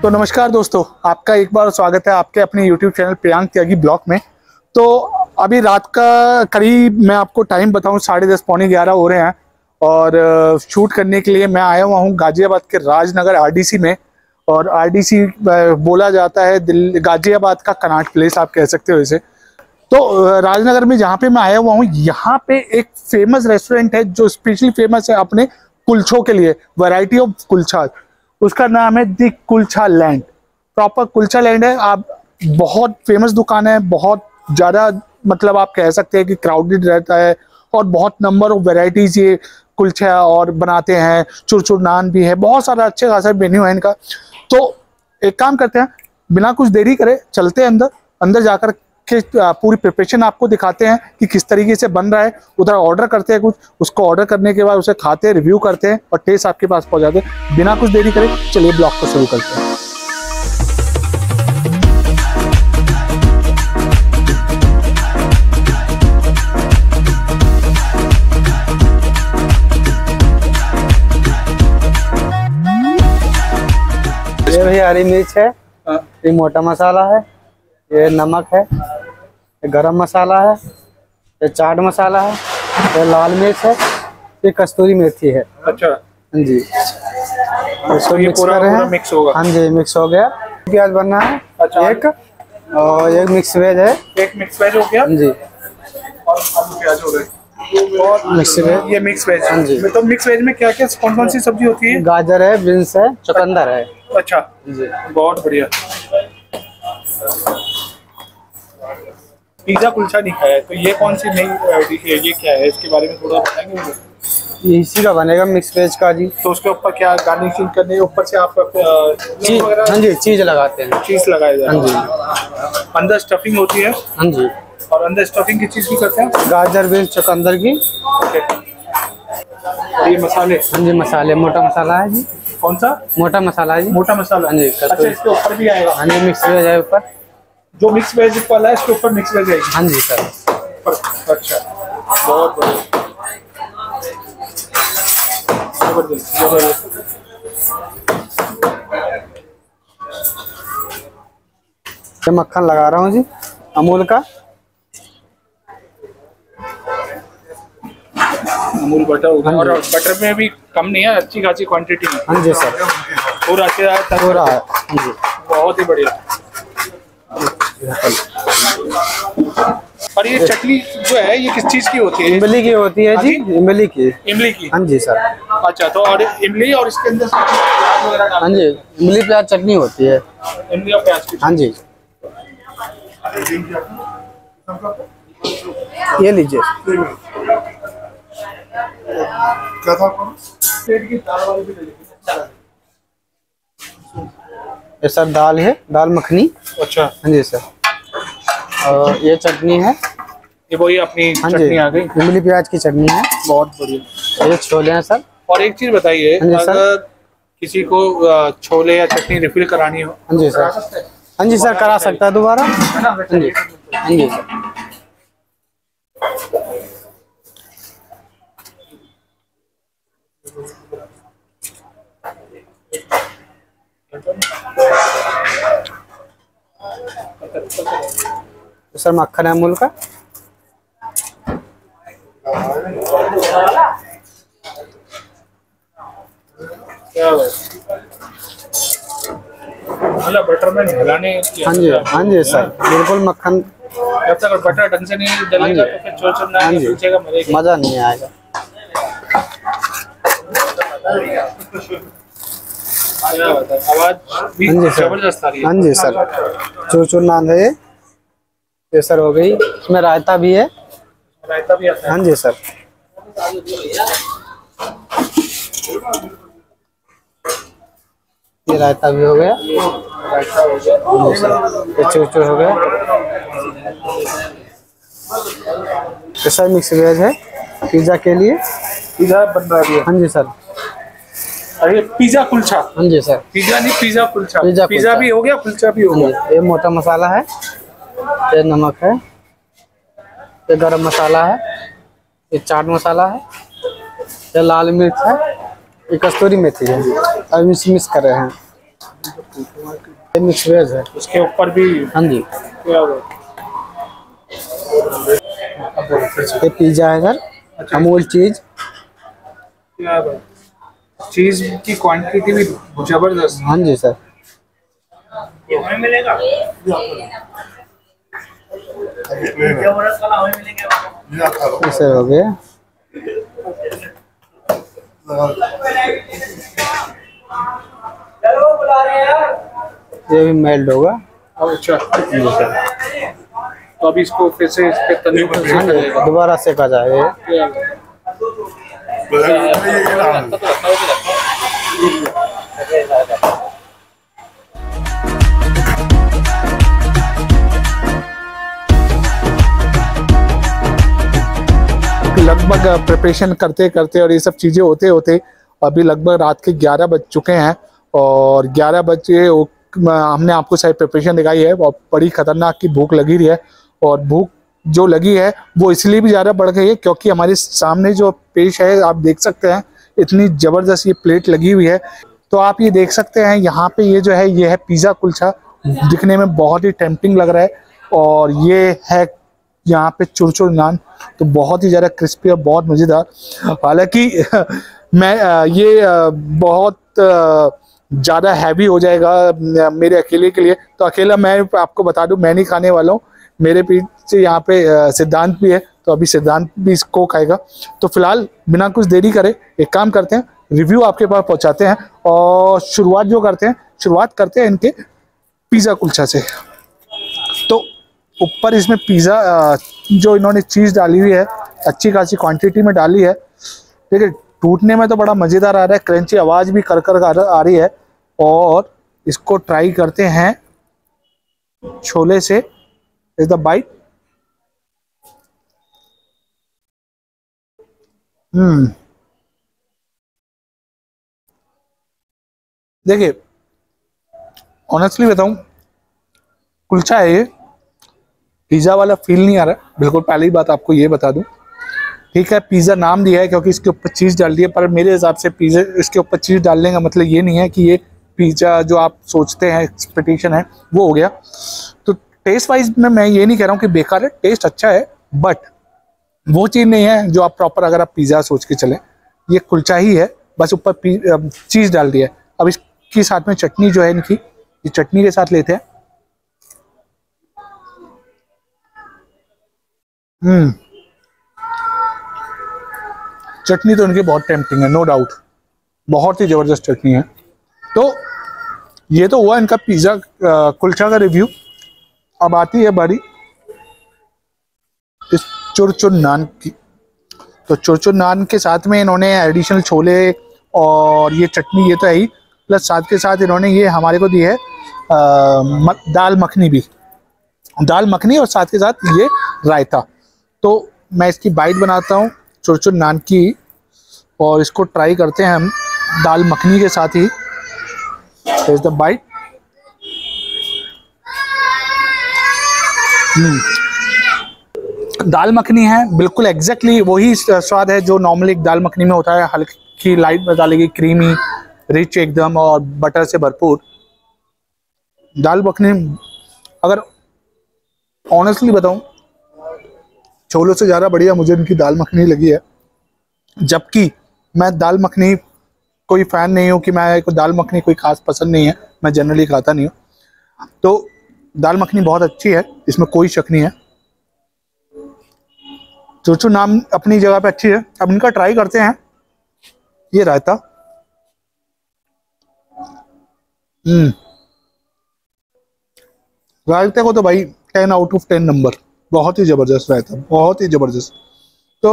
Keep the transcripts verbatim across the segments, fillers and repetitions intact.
तो नमस्कार दोस्तों, आपका एक बार स्वागत है आपके अपने YouTube channel Priyank Tyagi blog में। तो अभी रात का करीब मैं आपको टाइम बताऊं साढ़े दस पौने ग्यारह हो रहे हैं और शूट करने के लिए मैं आया हुआ हूं गाजियाबाद के राजनगर आरडीसी में। और आरडीसी बोला जाता है दिल्ली गाजियाबाद का कनॉट प्लेस, आप कह सकते हो इसे। तो राजनगर में जहाँ पे मैं आया हुआ हूँ, यहाँ पे एक फेमस रेस्टोरेंट है जो स्पेशली फेमस है अपने कुलचों के लिए, वैरायटी ऑफ कुलचा। उसका नाम है The Kulcha Land, proper kulcha land है। आप बहुत फेमस दुकान है, बहुत ज़्यादा मतलब आप कह सकते हैं कि क्राउडेड रहता है और बहुत नंबर ऑफ वेराइटीज ये कुलचा और बनाते हैं। चुरचुर नान भी है, बहुत सारा अच्छे खासा मेन्यू है इनका। तो एक काम करते हैं, बिना कुछ देरी करे चलते हैं अंदर। अंदर जाकर के पूरी प्रिपरेशन आपको दिखाते हैं कि किस तरीके से बन रहा है। उधर ऑर्डर करते हैं कुछ, उसको ऑर्डर करने के बाद उसे खाते हैं, रिव्यू करते हैं और टेस्ट आपके पास पहुंचाते हैं। बिना कुछ देरी करे चलिए ब्लॉग को शुरू करते हैं। ये भी हरी मिर्च है, ये मोटा मसाला है, ये नमक है, ये गरम मसाला है, ये चाट मसाला है, ये लाल मिर्च है, ये कस्तूरी मेथी है। अच्छा हाँ जी, इसको ये मिक्स पूरा कर रहे हैं। मिक्स होगा। हाँ जी, मिक्स हो गया। प्याज बनना है। अच्छा। एक और एक मिक्स वेज है। एक मिक्स वेज हो गया। हाँ जी, और आलू प्याज हो गए और मिक्स वेज। ये मिक्स वेज। हाँ जी। तो मिक्स वेज में क्या क्या कौन कौन सी सब्जी होती है? गाजर है, बीन्स है, चुकंदर है। अच्छा जी, बहुत बढ़िया। पिज्जा कुलचा नहीं खाया है, तो ये कौन सी नई डिश है, ये क्या है, इसके बारे में थोड़ा बताएंगे मुझे? ये इसी का बनेगा मिक्स वेज का जी। तो उसके ऊपर क्या गार्निशिंग करने ऊपर से आप चीज, हाँ जी, चीज लगाते हैं। चीज लगाया जाए। हाँ जी, अंदर स्टफिंग होती है। हाँ जी, और अंदर स्टफिंग की चीज भी करते हैं। गाजर बीन्स चुकंदर की। ये मसाले। हाँ जी, मसाले मोटा मसाला है जी। कौन सा? मोटा मसाला है जी। मोटा मसाला। हाँ जी। अच्छा, इसके ऊपर भी आएगा। हाँ जी, मिक्स वेज है ऊपर। जो मिक्स वेज वाला है इसके ऊपर मिक्स वेज आएगी। हाँ जी सर। अच्छा बहुत बढ़िया, जबरदस्त जबरदस्त। ये मक्खन लगा रहा हूँ जी, अमूल का। अमूल बटर होगा। और बटर में भी कम नहीं है, अच्छी खासी क्वांटिटी में। हाँ जी सर, पूरा अच्छा पूरा है। हाँ जी, बहुत ही बढ़िया। और ये चटनी जो है ये किस चीज की होती है? इमली की होती है जी, इमली की। इमली की। हाँ जी सर। अच्छा, तो और इमली और इसके अंदर प्याज वगैरह डाल- हाँ जी, इमली प्याज चटनी होती है। इमली और प्याज की। हाँ जी, ये लीजिए। क्या था? पेट की दाल वाली भी ले लीजिए। ये सर दाल है, दाल मखनी। अच्छा। हाँ जी सर। और ये चटनी है। ये वही अपनी हाँ जी, चटनी आ गई। इमली प्याज की चटनी है। बहुत बढ़िया। ये छोले हैं सर। और एक चीज बताइए, हाँ जी सर। अगर किसी को अ, छोले या चटनी रिफिल करानी हो, हाँ जी करा सर। सकते हैं? हाँ जी सर, करा सकता है दोबारा। है ना? हाँ जी, हाँ जी सर। तो सर मक्खन है अमूल का। क्या बात। मतलब बटर में हिलाने की- हाँ जी, हाँ जी सर, बिल्कुल मक्खन। जब तक बटर ढंग से नहीं डलेगा तो फिर चोर चोर ना हाँ जी, पीछे का मरेगा। मजा नहीं आएगा। क्या बात है, आवाज भी हाँ जी सर। जबरदस्त आ रही है। हाँ जी सर, चूर नान है ये। ये सर हो गई, इसमें रायता भी है। रायता भी आता है। हाँ जी सर। ये रायता भी हो गया। रायता हो गया। हाँ जी सर, ये चूर चूर हो गया। ये सर मिक्स वेज है पिज्जा के लिए। पिज्जा बन रहा है। हाँ जी सर। अरे पिज्जा कुलचा। हाँ जी सर, पिज्जा नहीं, pizza kulcha. Pizza pizza kulcha. भी हो गया, कुलचा भी हो हाँ गया। जी, ये मोटा मसाला है, ये नमक है, ये गरम मसाला है, ये चाट मसाला है, ये लाल मिर्च है, ये कस्तूरी मेथी है। अब मिक्स मिक्स कर रहे हैं। ये मिक्स वेज है। उसके ऊपर भी हाँ जी। क्या हुआ? ये पिज्जा है सर, अमूल चीज। क्या बात, चीज की क्वांटिटी भी जबरदस्त। हाँ जी सर। ये मिलेगा ये सर हो गया। ये भी मेल्ट होगा। अच्छा, तो अभी इसको फिर से इस पे तंदूर पर सेका जाएगा। दोबारा सेका जाए। लगभग प्रिपरेशन करते करते और ये सब चीज़ें होते होते अभी लगभग रात के ग्यारह बज चुके हैं। और ग्यारह बजे हमने आपको शायद प्रिपरेशन दिखाई है और बड़ी खतरनाक की भूख लगी रही है। और भूख जो लगी है वो इसलिए भी ज़्यादा बढ़ गई है क्योंकि हमारे सामने जो पेश है आप देख सकते हैं, इतनी ज़बरदस्त ये प्लेट लगी हुई है। तो आप ये देख सकते हैं यहाँ पे ये जो है ये है पिज़्ज़ा कुलचा, दिखने में बहुत ही टेम्पटिंग लग रहा है। और ये है यहाँ पे चुरचुर नान, तो बहुत ही ज़्यादा क्रिस्पी और बहुत मज़ेदार। हालांकि मैं ये बहुत ज़्यादा हैवी हो जाएगा मेरे अकेले के लिए, तो अकेला मैं आपको बता दूं मैं नहीं खाने वाला हूँ। मेरे पीछे यहाँ पे सिद्धांत भी है, तो अभी सिद्धांत भी इसको खाएगा। तो फिलहाल बिना कुछ देरी करे एक काम करते हैं, रिव्यू आपके पास पहुँचाते हैं और शुरुआत जो करते हैं शुरुआत करते हैं इनके पिज़्ज़ा कुलचा से। तो ऊपर इसमें पिज़्ज़ा जो इन्होंने चीज़ डाली हुई है अच्छी खासी क्वांटिटी में डाली है। ठीक है, टूटने में तो बड़ा मज़ेदार आ रहा है, क्रंची आवाज़ भी कर कर आ रही है। और इसको ट्राई करते हैं छोले से। Is the bite. हम्म देखिए, ऑनेस्टली बताऊं, कुलचा है ये, पिज़्ज़ा वाला फील नहीं आ रहा है बिल्कुल। पहली बात आपको ये बता दूं, ठीक है पिज़्ज़ा नाम दिया है क्योंकि इसके ऊपर चीज़ डाल दी है, पर मेरे हिसाब से पिज़्ज़ा इसके ऊपर चीज़ डालने का मतलब ये नहीं है कि ये पिज़्ज़ा जो आप सोचते हैं एक्सपेक्टेशन है वो हो गया। तो टेस्ट वाइज में मैं ये नहीं कह रहा हूँ कि बेकार है, टेस्ट अच्छा है, बट वो चीज़ नहीं है जो आप प्रॉपर अगर आप पिज़्ज़ा सोच के चलें। ये कुलचा ही है, बस ऊपर चीज़ डाल दिया है। अब इसके साथ में चटनी जो है इनकी, ये चटनी के साथ लेते हैं। हम्म चटनी तो इनकी बहुत टेम्पटिंग है, नो डाउट, बहुत ही ज़बरदस्त चटनी है। तो ये तो हुआ इनका पिज़्ज़ा कुलचा का रिव्यू। अब आती है बारी इस चुरचुर नान की। तो चुरचुर नान के साथ में इन्होंने एडिशनल छोले और ये चटनी ये तो है ही, प्लस साथ के साथ इन्होंने ये हमारे को दी है आ, म, दाल मखनी भी, दाल मखनी और साथ के साथ ये रायता। तो मैं इसकी बाइट बनाता हूँ चुरचुर नान की और इसको ट्राई करते हैं हम दाल मखनी के साथ ही। Is the bite. Dal makhani है बिल्कुल एग्जैक्टली वही स्वाद है जो नॉर्मली दाल मखनी में होता है, हल्की लाइट में डालेगी, क्रीमी रिच एकदम और बटर से भरपूर दाल मखनी। अगर ऑनेस्टली बताऊं, छोलों से ज़्यादा बढ़िया मुझे इनकी दाल मखनी लगी है। जबकि मैं दाल मखनी कोई फ़ैन नहीं हूँ कि मैं को दाल मखनी कोई ख़ास पसंद नहीं है, मैं जनरली खाता नहीं हूँ। तो दाल मखनी बहुत अच्छी है, इसमें कोई शक नहीं है। चुरचुर नाम अपनी जगह पे अच्छी है। अब इनका ट्राई करते हैं ये रायता। हम्म रायते को तो भाई ten out of ten number, बहुत ही ज़बरदस्त रायता, बहुत ही ज़बरदस्त। तो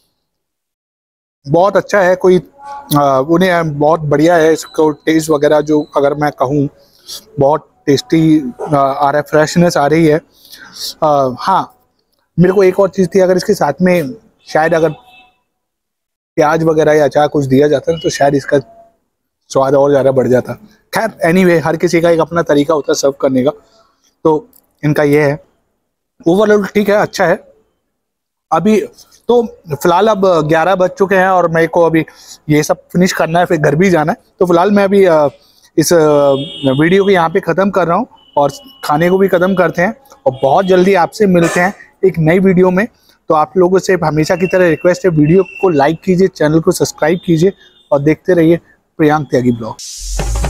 बहुत अच्छा है, कोई आ, उन्हें बहुत बढ़िया है इसको टेस्ट वगैरह, जो अगर मैं कहूँ बहुत टेस्टी आ रहा है, फ्रेशनेस आ रही है। आ, हाँ, मेरे को एक और चीज़ थी, अगर इसके साथ में शायद अगर प्याज वगैरह या अचार कुछ दिया जाता तो शायद इसका स्वाद और ज़्यादा बढ़ जाता। खैर एनीवे, हर किसी का एक अपना तरीका होता है सर्व करने का, तो इनका ये है। ओवरऑल ठीक है, अच्छा है। अभी तो फिलहाल अब ग्यारह बज चुके हैं और मेरे को अभी ये सब फिनिश करना है, फिर घर भी जाना है। तो फिलहाल मैं अभी इस वीडियो को यहाँ पे ख़त्म कर रहा हूँ और खाने को भी ख़त्म करते हैं और बहुत जल्दी आपसे मिलते हैं एक नई वीडियो में। तो आप लोगों से हमेशा की तरह रिक्वेस्ट है, वीडियो को लाइक कीजिए, चैनल को सब्सक्राइब कीजिए और देखते रहिए प्रियांक त्यागी ब्लॉग।